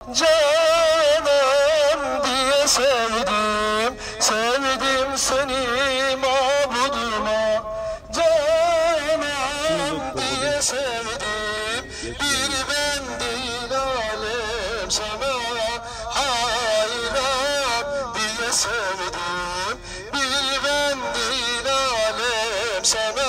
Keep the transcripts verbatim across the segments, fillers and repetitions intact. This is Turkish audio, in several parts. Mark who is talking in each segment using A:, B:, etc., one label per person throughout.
A: Canım diye sevdim, sevdim seni mabuduma. Canım diye sevdim, bir ben değil alem sana hayran diye sevdim. Bir ben değil alem sana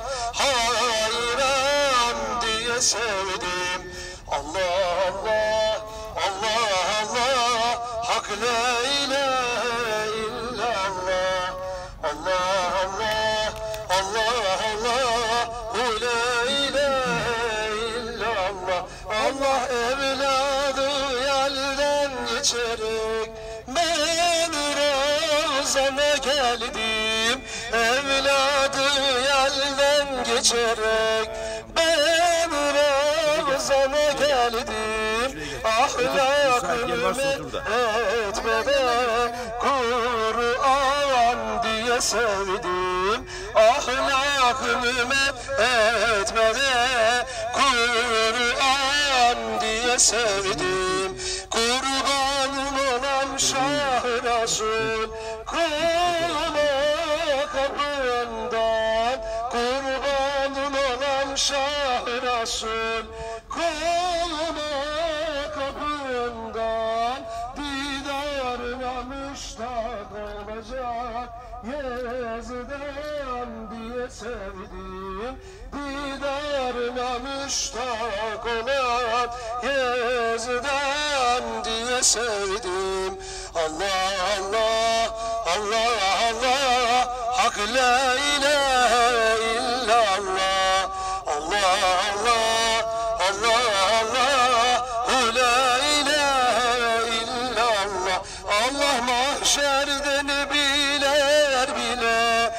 A: hayran diye sevdim. Allah Allah, Allah Allah, hak la ilahe illallah. Allah Allah, Allah Allah, hu la ilahe illallah. Allah evladı yelden geçerek ben Ramazan'a geldim. Evladı yelden geçerek ben Ramazan'a geldim. Ahlakımı etmeden Kur'an diye sevdim. Ahlakımı etmeden Kur'an diye sevdim. Kurbanın olan Şah Resul kula kapından. Kurbanın olan Şah Resul kula kapından. Didarına müştak olacak Yezid'den diye sevdim. Didarına müştak olan Yezid'den diye sevdim. Allah Allah, Allah Allah, hak la ilahe illallah. Allah Allah, Allah Allah, hu la ilahe illallah. Allah mahşerden biler bile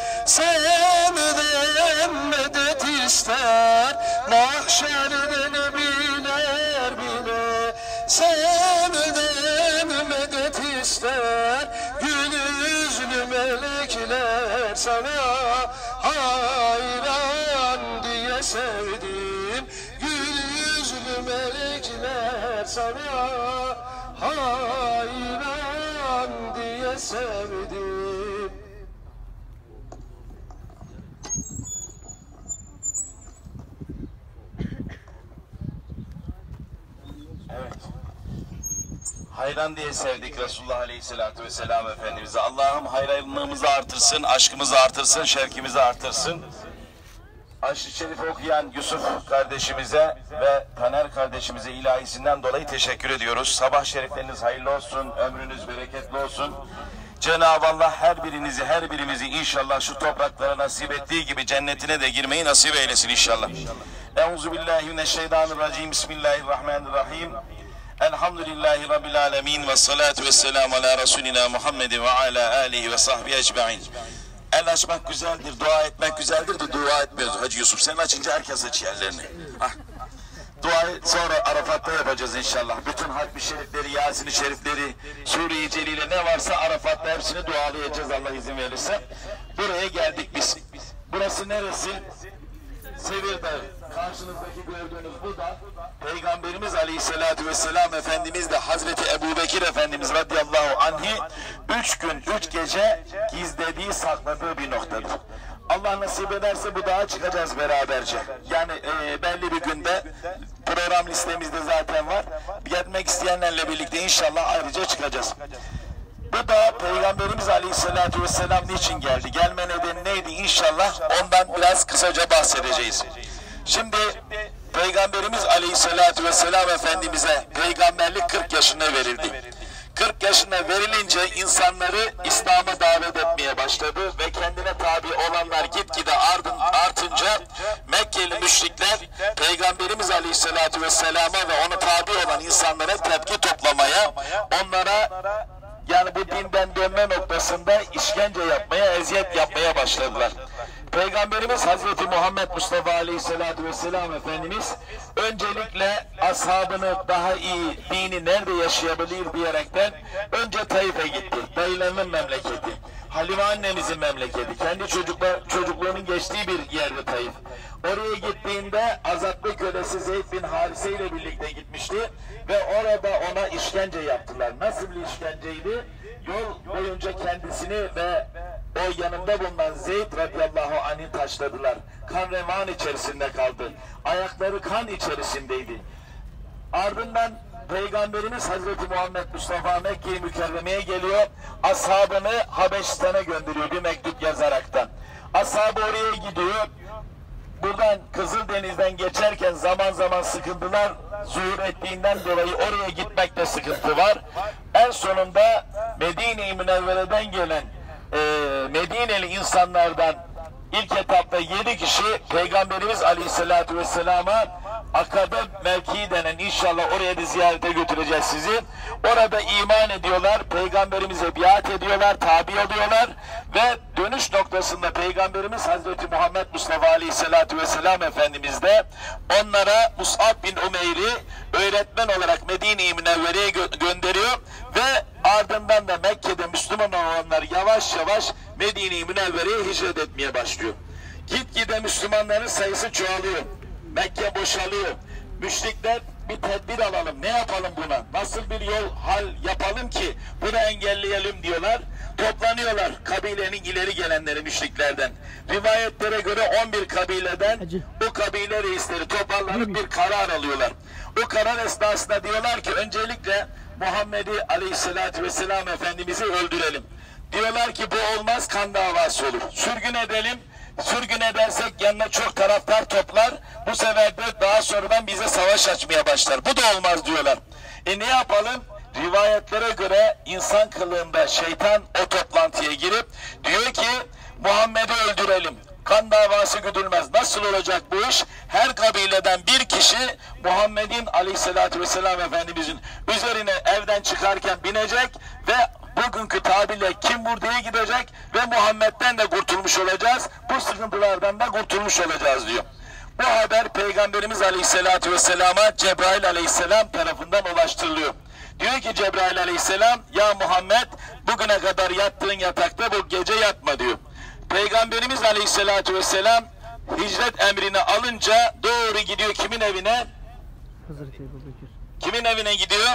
A: senden medet ister. Mahşerden biler bile senden medet ister. Gül yüzlü melekler sana hayran diye sevdim. Gül yüzlü melekler sana hayran diye sevdim.
B: Evet. Hayran diye sevdik Resulullah Aleyhisselatü Vesselam Efendimiz'e. Allah'ım hayranlığımızı artırsın, aşkımızı artırsın, şevkimizi artırsın. Aşk-ı Şerif okuyan Yusuf kardeşimize ve Taner kardeşimize ilahisinden dolayı teşekkür ediyoruz. Sabah şerifleriniz hayırlı olsun, ömrünüz bereketli olsun. Cenab-ı Allah her birinizi, her birimizi inşallah şu topraklara nasip ettiği gibi cennetine de girmeyi nasip eylesin inşallah. Euzubillahimineşşeytanirracim. Bismillahirrahmanirrahim. Elhamdülillahi Rabbil alemin ve salatu ve selamu ala Resulina Muhammedin ve ala alihi ve sahbihi ecma'in. El açmak güzeldir, dua etmek güzeldir de dua etmiyoruz Hacı Yusuf. Sen açınca herkes aç yerlerini. Hah. Duayı sonra Arafat'ta yapacağız inşallah. Bütün Hatmi Şerifleri, Yasin-i Şerifleri, Sure-i Celile ne varsa Arafat'ta hepsini dualayacağız Allah izin verirse. Buraya geldik biz. Burası neresi? Sevir Dağı. Karşınızdaki gördüğünüz bu da Peygamberimiz Aleyhisselatü Vesselam Efendimiz de Hazreti Ebubekir Efendimiz radıyallahu anh'i üç gün, üç gece gizlediği, sakladığı bir noktadır. Allah nasip ederse bu dağa çıkacağız beraberce. Yani e, belli bir günde program listemizde zaten var. Gelmek isteyenlerle birlikte inşallah ayrıca çıkacağız. Bu da Peygamberimiz Aleyhisselatü Vesselam niçin geldi? Gelme nedeni neydi? İnşallah ondan biraz kısaca bahsedeceğiz. Şimdi Peygamberimiz Aleyhisselatü Vesselam Efendimiz'e peygamberlik kırk yaşında verildi. kırk yaşına verilince insanları İslam'a davet etmeye başladı ve kendine tabi olanlar gitgide ardın, artınca Mekkeli müşrikler Peygamberimiz Aleyhisselatü Vesselam'a ve ona tabi olan insanlara tepki toplamaya, onlara yani bu dinden dönme noktasında işkence yapmaya, eziyet yapmaya başladılar. Peygamberimiz Hazreti Muhammed Mustafa Aleyhisselatü Vesselam Efendimiz öncelikle ashabını daha iyi dini nerede yaşayabilir diyerekten önce Taif'e gitti. Dayılarının memleketi. Halime annemizin memleketi. Kendi çocuklar, çocukluğunun geçtiği bir yerde Taif. Oraya gittiğinde azatlı kölesi Zeyd bin Harise ile birlikte gitmişti ve orada ona işkence yaptılar. Nasıl bir işkenceydi? Yol boyunca kendisini ve o yanında bulunan Zeyd radıyallahu anh'ı taşladılar. Kan revan içerisinde kaldı. Ayakları kan içerisindeydi. Ardından Peygamberimiz Hazreti Muhammed Mustafa Mekke-i Mükerreme'ye geliyor. Ashabını Habeşistan'a gönderiyor bir mektup yazaraktan. Ashabı oraya gidiyor. Buradan Kızıldeniz'den geçerken zaman zaman sıkıntılar zuhur ettiğinden dolayı oraya gitmekte sıkıntı var. En sonunda Medine-i Münevvere'den gelen e, Medineli insanlardan ilk etapta yedi kişi Peygamberimiz Aleyhisselatü Vesselam'a Akabe mevkii denen, inşallah oraya da ziyarete götüreceğiz sizi. Orada iman ediyorlar, Peygamberimize biat ediyorlar, tabi oluyorlar ve dönüş noktasında Peygamberimiz Hazreti Muhammed Mustafa Aleyhisselatü Vesselam Efendimiz de onlara Mus'ab bin Umeyr'i öğretmen olarak Medine-i Münevvere'ye gö gönderiyor ve ardından da Mekke'de Müslüman olanlar yavaş yavaş Medine-i Münevvere'ye hicret etmeye başlıyor. Gitgide Müslümanların sayısı çoğalıyor. Mekke boşalıyor. Müşrikler bir tedbir alalım. Ne yapalım buna? Nasıl bir yol hal yapalım ki bunu engelleyelim diyorlar. Toplanıyorlar kabilenin ileri gelenleri müşriklerden. Rivayetlere göre on bir kabileden bu kabile reisleri toparlanıp bir karar alıyorlar. O karar esnasında diyorlar ki öncelikle Muhammed'i Aleyhisselatü Vesselam Efendimiz'i öldürelim. Diyorlar ki bu olmaz, kan davası olur. Sürgün edelim. Sürgün edersek yanına çok taraftar toplar. Bu sefer de daha sonradan bize savaş açmaya başlar. Bu da olmaz diyorlar. E ne yapalım? Rivayetlere göre insan kılığında şeytan o toplantıya girip diyor ki Muhammed'i öldürelim. Kan davası güdülmez. Nasıl olacak bu iş? Her kabileden bir kişi Muhammed'in Aleyhisselatü Vesselam Efendimizin üzerine evden çıkarken binecek ve bugünkü tabirle kim buraya gidecek ve Muhammed'den de kurtulmuş olacağız. Bu sıkıntılardan da kurtulmuş olacağız diyor. Bu haber Peygamberimiz Aleyhisselatü Vesselam'a Cebrail Aleyhisselam tarafından ulaştırılıyor. Diyor ki Cebrail Aleyhisselam, ya Muhammed bugüne kadar yattığın yatakta bu gece yatma diyor. Peygamberimiz Aleyhisselatü Vesselam hicret emrini alınca doğru gidiyor kimin evine?
C: Hazreti Ebu Bekir.
B: Kimin evine gidiyor?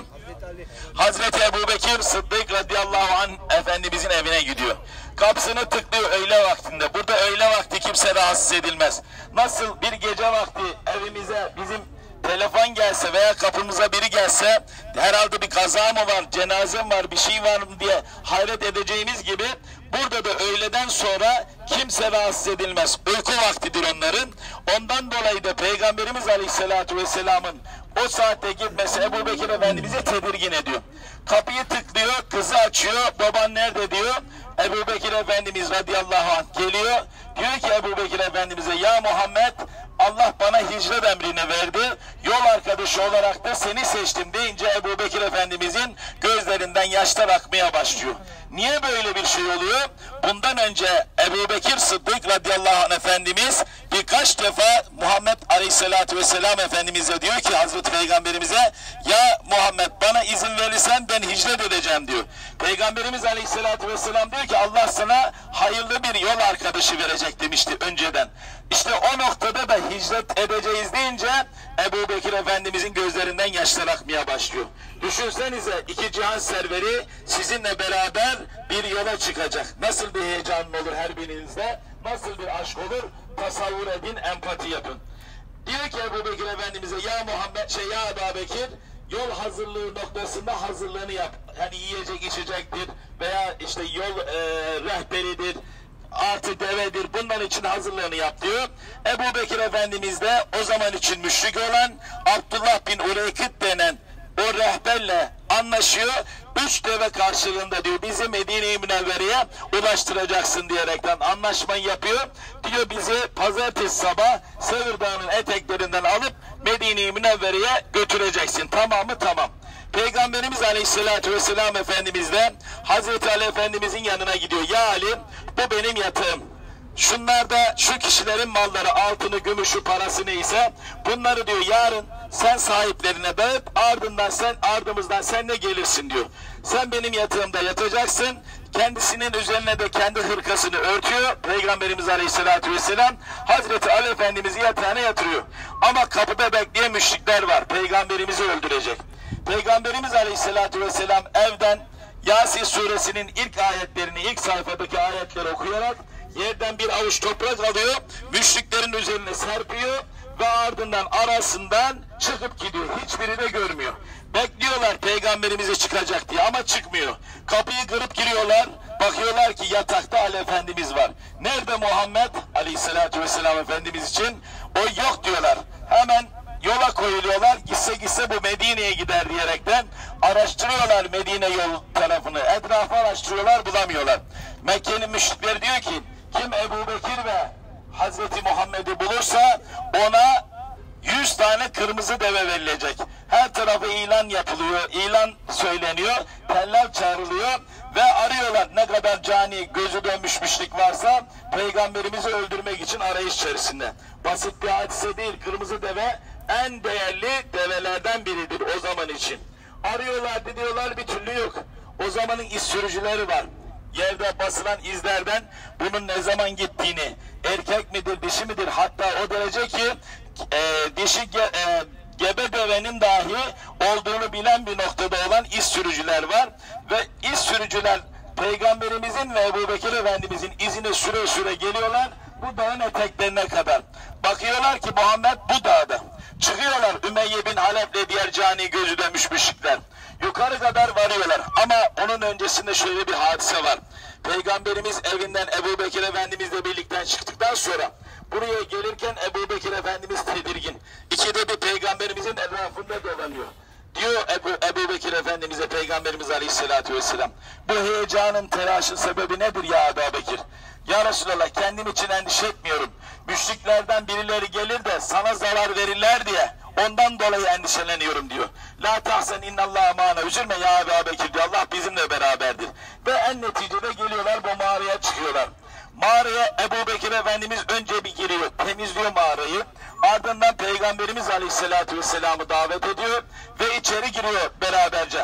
B: Hazreti Ebu Bekir Sıddık radıyallahu anh Efendimizin evine gidiyor. Kapısını tıklıyor öğle vaktinde. Burada öğle vakti kimse rahatsız edilmez. Nasıl bir gece vakti evimize bizim telefon gelse veya kapımıza biri gelse herhalde bir kaza mı var, cenaze mi var, bir şey var mı diye hayret edeceğimiz gibi burada da öğleden sonra kimse rahatsız edilmez. Uyku vaktidir onların. Ondan dolayı da Peygamberimiz Aleyhisselatü Vesselam'ın o saatte gitmesi Ebu Bekir Efendimiz'i tedirgin ediyor. Kapıyı tıklıyor, kızı açıyor, baban nerede diyor. Ebu Bekir Efendimiz radıyallahu anh geliyor. Diyor ki Ebu Bekir Efendimiz'e, ya Muhammed Allah bana hicret emrini verdi. Yol arkadaşı olarak da seni seçtim deyince Ebu Bekir Efendimiz'in gözlerinden yaşlar akmaya başlıyor. Niye böyle bir şey oluyor? Bundan önce Ebu Bekir Sıddık radıyallahu anh Efendimiz birkaç defa Muhammed Aleyhisselatü Vesselam Efendimiz'e diyor ki Hazreti Peygamberimize, ya Muhammed bana izin verirsen ben hicret edeceğim diyor. Peygamberimiz Aleyhisselatü Vesselam diyor ki Allah sana hayırlı bir yol arkadaşı verecek demişti önceden. İşte o noktada da hicret edeceğiz deyince Ebu Bekir Efendimizin gözlerinden yaşlar akmaya başlıyor. Düşünsenize iki cihan serveri sizinle beraber bir yola çıkacak. Nasıl bir heyecan olur her birinizde? Nasıl bir aşk olur? Tasavvur edin, empati yapın. Diyor ki Ebu Bekir Efendimiz'e, ya Muhammed, şey ya Ebu Bekir, yol hazırlığı noktasında hazırlığını yap. Hani yiyecek içecektir veya işte yol e, rehberidir, artı devedir, bunlar için hazırlığını yap diyor. Ebu Bekir Efendimiz de o zaman için müşrik olan Abdullah bin Ureykit denen o rehberle anlaşıyor. Üç deve karşılığında diyor bizi Medine-i Münevvere'ye ulaştıracaksın diyerekten anlaşmayı yapıyor. Diyor bizi pazartesi sabah Sevir Dağı'nın eteklerinden alıp Medine-i Münevvere'ye götüreceksin. Tamam mı? Tamam. Peygamberimiz Aleyhisselatü Vesselam Efendimiz de Hazreti Ali Efendimizin yanına gidiyor. Ya Ali, bu benim yatağım. Şunlar da şu kişilerin malları, altını, gümüşü, parası neyse bunları diyor yarın sen sahiplerine dağıt, ardından sen ardımızdan sen de gelirsin diyor. Sen benim yatağımda yatacaksın. Kendisinin üzerine de kendi hırkasını örtüyor. Peygamberimiz Aleyhisselatü Vesselam Hazreti Ali Efendimiz'i yatağına yatırıyor. Ama kapıda bekleyen müşrikler var. Peygamberimizi öldürecek. Peygamberimiz Aleyhisselatü Vesselam evden Yasin suresinin ilk ayetlerini, ilk sayfadaki ayetleri okuyarak yerden bir avuç toprak alıyor, müşriklerin üzerine serpiyor ve ardından arasından çıkıp gidiyor. Hiçbiri de görmüyor. Bekliyorlar Peygamberimize çıkacak diye ama çıkmıyor. Kapıyı kırıp giriyorlar, bakıyorlar ki yatakta Ali Efendimiz var. Nerede Muhammed Aleyhisselatü Vesselam Efendimiz için? O yok diyorlar. Hemen yola koyuluyorlar. Gitse gitse bu Medine'ye gider diyerekten araştırıyorlar Medine yol tarafını. Etrafı araştırıyorlar, bulamıyorlar. Mekke'nin müşrikleri diyor ki kim Ebu Bekir ve Hazreti Muhammed'i bulursa ona yüz tane kırmızı deve verilecek. Her tarafı ilan yapılıyor, ilan söyleniyor, teller çağrılıyor ve arıyorlar ne kadar cani, gözü dönmüş müşrik varsa Peygamberimizi öldürmek için arayış içerisinde. Basit bir hadise değil, kırmızı deve en değerli develerden biridir o zaman için. Arıyorlar, diyorlar bir türlü yok. O zamanın iz sürücüleri var. Yerde basılan izlerden bunun ne zaman gittiğini, erkek midir, dişi midir, hatta o derece ki e, dişi ge, e, gebe devenin dahi olduğunu bilen bir noktada olan iz sürücüler var ve iz sürücüler Peygamberimizin ve Ebu Bekir Efendimizin izine süre süre geliyorlar bu dağın eteklerine kadar. Bakıyorlar ki Muhammed bu dağda. Çıkıyorlar Ümeyye bin Halep'le diğer cani gözü dönmüş müşrikler. Yukarı kadar varıyorlar ama onun öncesinde şöyle bir hadise var. Peygamberimiz evinden Ebu Bekir Efendimizle birlikte çıktıktan sonra buraya gelirken Ebu Bekir Efendimiz tedirgin. İkide bir Peygamberimizin etrafında dolanıyor. Diyor Ebu, Ebu Bekir Efendimiz'e Peygamberimiz Aleyhisselatü Vesselam, bu heyecanın telaşın sebebi nedir ya Ebu Bekir? Ya Resulallah kendim için endişe etmiyorum. Müşriklerden birileri gelir de sana zarar verirler diye ondan dolayı endişeleniyorum diyor. La tahsen innallâhe mâne, üzülme ya Ebu Bekir diyor, Allah bizimle beraberdir. Ve en neticede geliyorlar bu mağaraya çıkıyorlar. Mağaraya Ebu Bekir Efendimiz önce bir giriyor, temizliyor mağarayı. Ardından Peygamberimiz Aleyhisselatü Vesselam'ı davet ediyor ve içeri giriyor beraberce.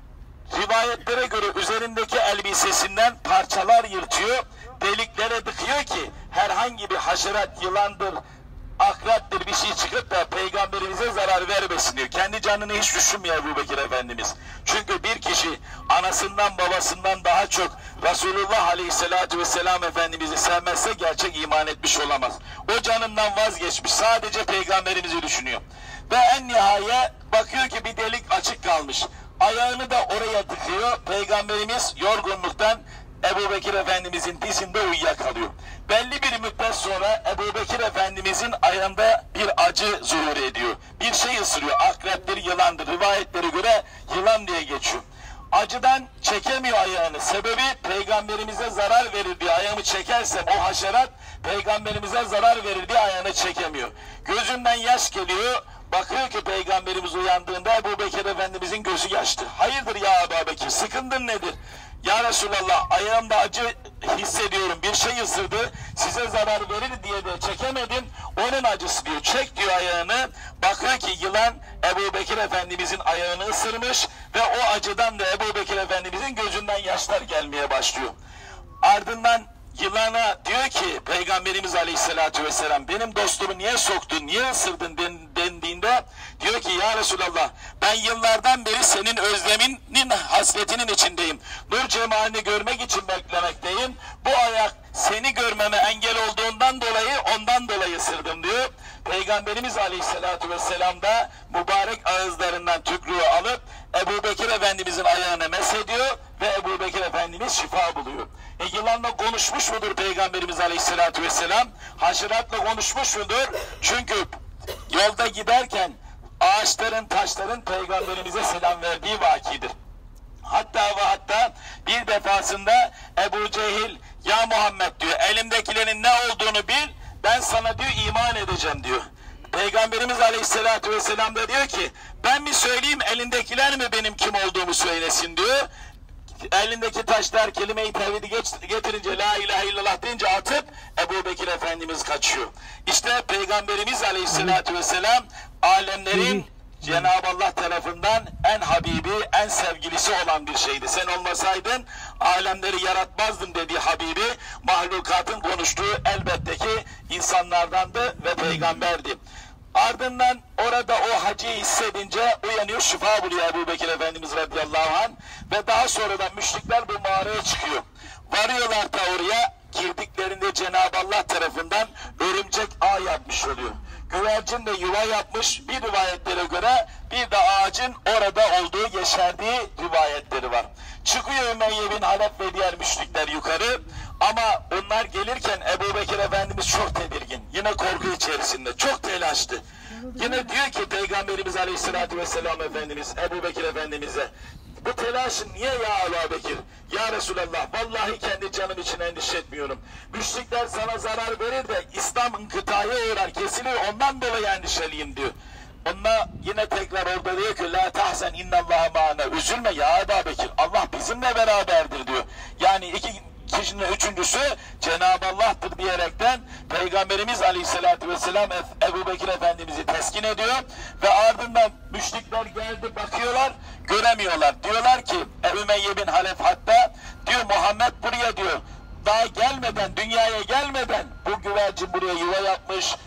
B: Rivayetlere göre üzerindeki elbisesinden parçalar yırtıyor, deliklere tıkıyor ki herhangi bir haşerat, yılandır, akreptir bir şey çıkıp da Peygamberimize zarar vermesin diyor. Kendi canını hiç düşünmüyor Ebu Bekir Efendimiz. Çünkü bir kişi anasından babasından daha çok Resulullah Aleyhisselatü Vesselam Efendimiz'i sevmezse gerçek iman etmiş olamaz. O canından vazgeçmiş, sadece Peygamberimizi düşünüyor. Ve en nihayet bakıyor ki bir delik açık kalmış. Ayağını da oraya tıkıyor. Peygamberimiz yorgunluktan Ebu Bekir Efendimizin dizinde uyuyakalıyor. Belli bir müddet sonra Ebu Bekir Efendimizin ayağında bir acı zuhur ediyor. Bir şey ısırıyor. Akreptir, yılandır. Rivayetlere göre yılan diye geçiyor. Acıdan çekemiyor ayağını. Sebebi Peygamberimize zarar verir diye ayağımı çekersem o haşerat Peygamberimize zarar verir diye ayağını çekemiyor. Gözünden yaş geliyor. Bakıyor ki Peygamberimiz uyandığında Ebu Bekir Efendimizin gözü yaşlı. Hayırdır ya Ebu Bekir, sıkıntın nedir? Ya Resulallah ayağımda acı hissediyorum, bir şey ısırdı, size zarar verir diye de çekemedim, onun acısı diyor. Çek diyor ayağını, bakıyor ki yılan Ebu Bekir Efendimizin ayağını ısırmış ve o acıdan da Ebu Bekir Efendimizin gözünden yaşlar gelmeye başlıyor. Ardından yılana diyor ki Peygamberimiz Aleyhisselatü Vesselam, benim dostumu niye soktun, niye ısırdın dendiğinde diyor ki ya Resulallah ben yıllardan beri senin özleminin hasretinin içindeyim. Nur cemalini görmek için beklemekteyim. Bu ayak seni görmeme engel olduğundan dolayı ondan dolayı ısırdım diyor. Peygamberimiz Aleyhisselatü Vesselam da mübarek ağızlarından tükrüğü alıp Ebu Bekir Efendimizin ayağına mesediyor ve Ebu Bekir Efendimiz şifa buluyor. E yılanla konuşmuş mudur Peygamberimiz Aleyhisselatü Vesselam? Haşeratla konuşmuş mudur? Çünkü yolda giderken ağaçların, taşların Peygamberimize selam verdiği vakidir. Hatta ve hatta bir defasında Ebu Cehil, ya Muhammed diyor, elimdekilerin ne olduğunu bil, ben sana diyor iman edeceğim diyor. Peygamberimiz Aleyhisselatü Vesselam da diyor ki, ben mi söyleyeyim elindekiler mi benim kim olduğumu söylesin diyor. Elindeki taşlar kelime-i tevhidi getirince, la ilahe illallah deyince atıp Ebu Bekir Efendimiz kaçıyor. İşte Peygamberimiz Aleyhisselatü Vesselam alemlerin Cenab-ı Allah tarafından en habibi, en sevgilisi olan bir şeydi. Sen olmasaydın alemleri yaratmazdım dediği Habibi, mahlukatın konuştuğu elbette ki insanlardandı ve peygamberdi. Ardından orada o hacıyı hissedince uyanıyor, şifa buluyor Ebu Bekir Efendimiz radıyallahu anh ve daha sonradan müşrikler bu mağaraya çıkıyor. Varıyorlar da oraya, girdiklerinde Cenab-ı Allah tarafından örümcek ağ yapmış oluyor. Güvercin de yuva yapmış, bir rivayetlere göre bir de ağacın orada olduğu, yeşerdiği rivayetleri var. Çıkıyor Ümeyye bin Halef ve diğer müşrikler yukarı ama onlar gelirken Ebu Bekir Efendimiz çok tedirgin, yine korku içerisinde, çok telaşlı. Yine diyor ki Peygamberimiz Aleyhisselatü Vesselam Efendimiz Ebu Bekir Efendimiz'e, bu telaşın niye ya Ebu Bekir? Ya Resulallah, vallahi kendi canım için endişe etmiyorum. Müşrikler sana zarar verir de İslam inkıtaya uğrar, kesilir, ondan dolayı endişeliyim diyor. Onunla yine tekrar orada diyor ki la tahsen innallaha ma'ana, üzülme ya Ebu Bekir, Allah bizimle beraberdir diyor. Yani iki kişinin üçüncüsü Cenab-ı Allah'tır diyerekten Peygamberimiz Aleyhisselatü Vesselam Ebu Bekir Efendimiz'i teskin ediyor ve ardından müşrikler geldi, bakıyorlar, göremiyorlar. Diyorlar ki Ümeyye bin Halef hatta diyor Muhammed buraya diyor daha gelmeden, dünyaya gelmeden bu güvercin buraya yuva yapmış,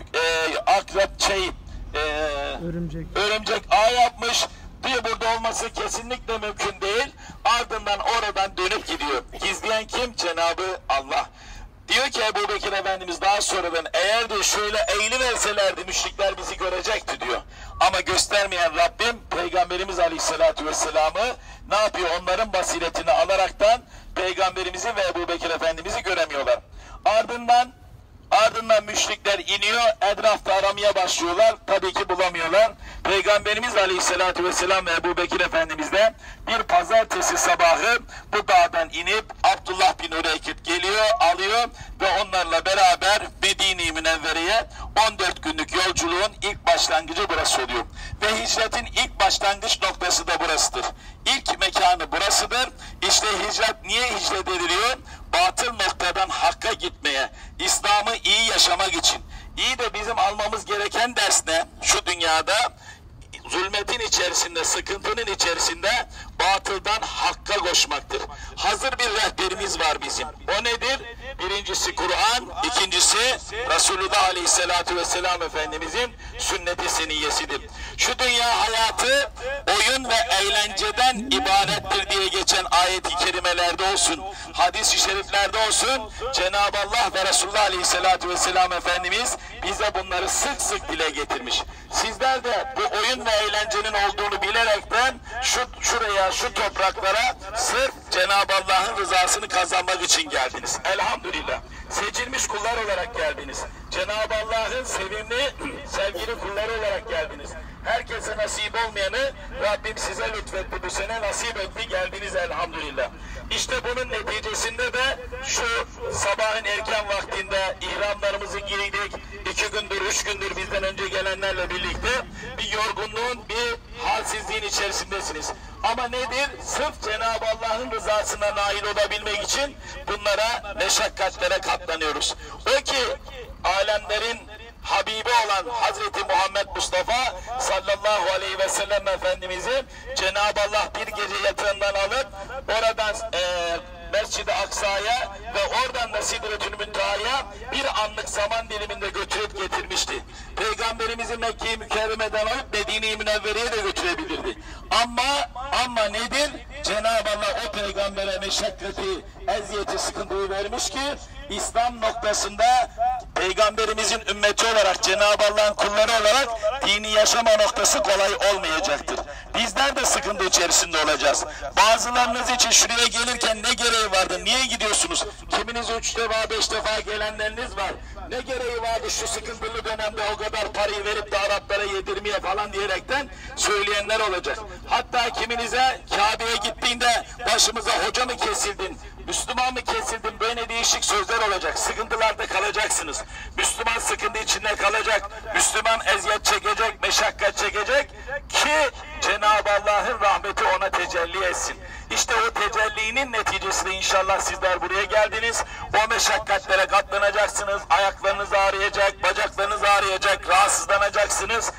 B: e, akrep şey e,
C: Örümcek.
B: örümcek ağ yapmış diyor, burada olması kesinlikle mümkün değil. Ardından oradan dönüp gidiyor. Gizleyen kim? Cenab-ı Allah. Diyor ki Ebu Bekir Efendimiz daha sonradan, eğer de şöyle eğiliverselerdi müşrikler bizi görecekti diyor. Ama göstermeyen Rabbim Peygamberimiz Aleyhisselatü Vesselam'ı ne yapıyor? Onların basiretini alaraktan Peygamberimizi ve Ebu Bekir Efendimiz'i göremiyorlar. Ardından Ardından müşrikler iniyor, etrafta aramaya başlıyorlar, tabii ki bulamıyorlar. Peygamberimiz Aleyhisselatü Vesselam ve Ebu Bekir Efendimiz de bir pazartesi sabahı bu dağdan inip Abdullah bin Üreykit geliyor, alıyor ve onlarla beraber Medine-i Münevvere'ye on dört günlük yolculuğun ilk başlangıcı burası oluyor. Ve hicretin ilk başlangıç noktası da burasıdır. İlk mekanı burasıdır. İşte hicret niye hicret ediliyor? Batıl noktadan hakka gitmeye, İslam'ı iyi yaşamak için. İyi de bizim almamız gereken ders ne? Şu dünyada zulmetin içerisinde, sıkıntının içerisinde batıldan hakka koşmaktır. Hazır bir rehberimiz var bizim. O nedir? Birincisi Kur'an, ikincisi Resulullah Aleyhisselatü Vesselam Efendimizin sünnet-i seniyyesidir. Şu dünya hayatı oyun ve eğlenceden ibarettir diye geçen ayet-i kerimelerde olsun, hadis-i şeriflerde olsun, Cenab-ı Allah ve Resulullah Aleyhisselatü Vesselam Efendimiz bize bunları sık sık dile getirmiş. Sizler de bu oyun ve eğlencenin olduğunu bilerekten şu şuraya, şu topraklara sırf Cenab-ı Allah'ın rızasını kazanmak için geldiniz. Elhamdülillah. Seçilmiş kullar olarak geldiniz. Cenab-ı Allah'ın sevimli, sevgili kulları olarak geldiniz. Herkese nasip olmayanı Rabbim size lütfetti, bu sene nasip etti, geldiniz elhamdülillah. İşte bunun neticesinde de şu sabahın erken vaktinde ihramlarımızı giydik, iki gündür, üç gündür bizden önce gelenlerle birlikte bir yorgunluğun, bir halsizliğin içerisindesiniz. Ama nedir? Sırf Cenab-ı Allah'ın rızasına nail olabilmek için bunlara, meşakkatlere katlanıyoruz. O ki alemlerin Habibi olan Hazreti Muhammed Mustafa sallallahu aleyhi ve sellem Efendimiz'i Cenab-ı Allah bir gece yatağından alıp oradan e, Mescid-i Aksa'ya ve oradan da Sidretül Münteha'ya bir anlık zaman diliminde götürüp getirmişti. Peygamberimizi Mekke-i Mükerreme'den alıp Medine-i Münevvere'ye de götürebilirdi. Ama ama nedir? Cenab-ı Allah o peygambere meşakkati, eziyeti, sıkıntıyı vermiş ki İslam noktasında Peygamberimizin ümmeti olarak, Cenab-ı Allah'ın kulları olarak dini yaşama noktası kolay olmayacaktır. Bizler de sıkıntı içerisinde olacağız. Bazılarınız için şuraya gelirken ne gereği vardı? Niye gidiyorsunuz? Kiminiz üç defa, beş defa gelenleriniz var. Ne gereği vardı şu sıkıntılı dönemde o kadar parayı verip de Araplara yedirmeye falan diyerekten söyleyenler olacak. Hatta kiminize Kabe'ye gittiğinde başımıza hoca mı kesildin, Müslüman mı kesildin, böyle değişik sözler olacak. Sıkıntılarda kalacaksınız. Müslüman sıkıntı içinde kalacak. Müslüman eziyet çekecek, meşakkat çekecek ki Cenab-ı Allah'ın rahmeti ona tecelli etsin. İşte o tecellinin neticesinde inşallah sizler buraya geldiniz. O meşakkatlere katlanacaksınız. Ayaklarınız ağrıyacak, bacaklarınız ağrıyacak, rahatsızlanacaksınız.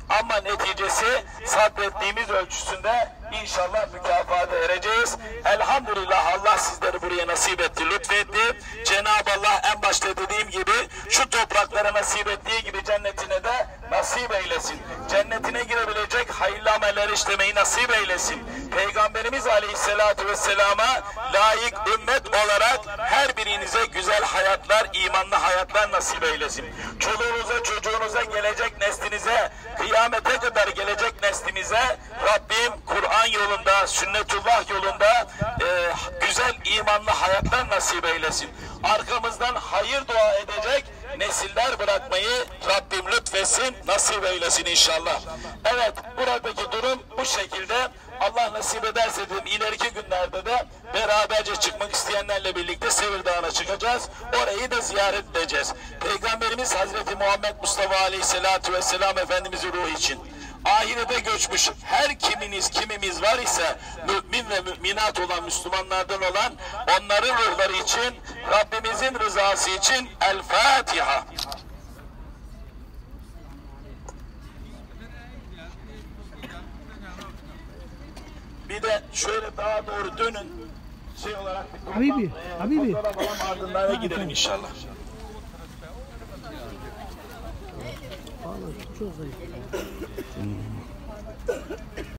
B: Ama neticesi sabrettiğimiz ölçüsünde inşallah mükafata ereceğiz. Elhamdülillah Allah sizleri buraya nasip etti, lütfetti. Cenab-ı Allah en başta dediğim gibi şu topraklara nasip ettiği gibi cennetine de nasip eylesin. Cennetine girebilecek hayırlı ameller işlemeyi nasip eylesin. Peygamberimiz Aleyhisselatü Vesselam'a layık ümmet olarak her birinize güzel hayatlar, imanlı hayatlar nasip eylesin. Çoluğunuza, çocuğunuza, gelecek neslinize, kıyamete kadar gelecek neslimize Rabbim Kur'an yolunda, sünnetullah yolunda e, güzel imanlı hayatlar nasip eylesin. Arkamızdan hayır dua edecek nesiller bırakmayı Rabbim lütfetsin, nasip eylesin inşallah. Evet, buradaki durum bu şekilde. Allah nasip ederse dedim, ileriki günlerde de beraberce çıkmak isteyenlerle birlikte Sevir Dağı'na çıkacağız. Orayı da ziyaret edeceğiz. Peygamberimiz Hazreti Muhammed Mustafa Aleyhisselatü Vesselam Efendimizin ruhu için ahirete göçmüş her kiminiz kimimiz var ise mümin ve müminat olan Müslümanlardan olan onların ruhları için Rabbimizin rızası için El Fatiha. Bir de şöyle daha doğru dönün. Şey olarak bir
C: Habibi, Habibi.
B: fotoğraf alalım, ardından da gidelim inşallah.
C: Vallahi çok zayıf.